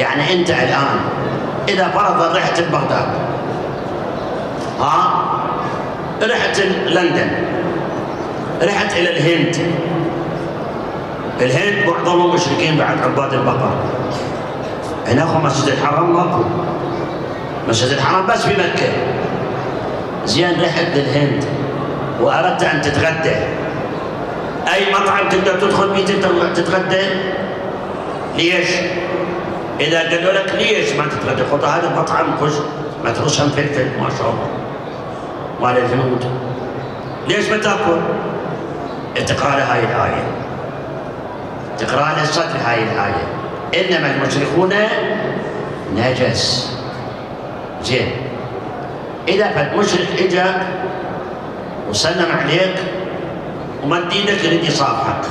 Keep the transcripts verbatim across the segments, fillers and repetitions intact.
يعني أنت الآن إذا فرضا رحت بغداد، ها، رحت لندن، رحت إلى الهند. الهند معظمهم مشركين بعد عباد البقر. هناك مسجد الحرام ماكو، مسجد الحرام بس في مكة. زين، رحت للهند وأردت أن تتغدى، أي مطعم تقدر تدخل فيه تتغدى؟ ليش؟ إذا قالوا لك ليش ما تتغدى؟ قلت هذا المطعم خش ما ترشم فلفل ما شاء الله مال الهنود، ليش ما تاكل؟ تقرأ له هاي الآية، تقرأ له صدر هاي الآية، إنما المشركون نجس. زين، إذا فالمشرك إجاك وسلم عليك ومد ايدك يريد يصافحك،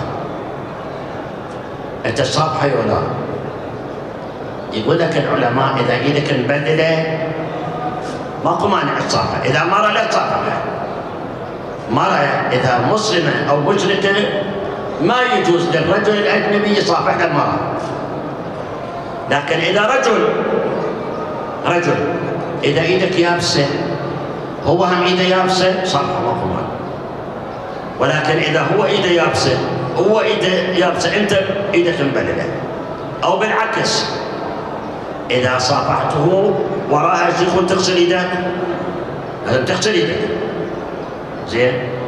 أنت تصافحه ولا لا؟ يقول لك العلماء إذا ايدك مبللة ماكو مانع تصافحه، إذا مرة لا تصافحه. مرة إذا مسلمة أو مشركة ما يجوز للرجل الأجنبي يصافح المرأة، لكن إذا رجل رجل إذا إيدك يابسة هو هم إيده يابسة صافحه ماكو مانع. ولكن إذا هو إيده يابسة هو إيده يابسة أنت إيدك مبللة، أو بالعكس إذا صافحته وراها شيخ تغسل إيدك، لازم تغسل إيدك. زين.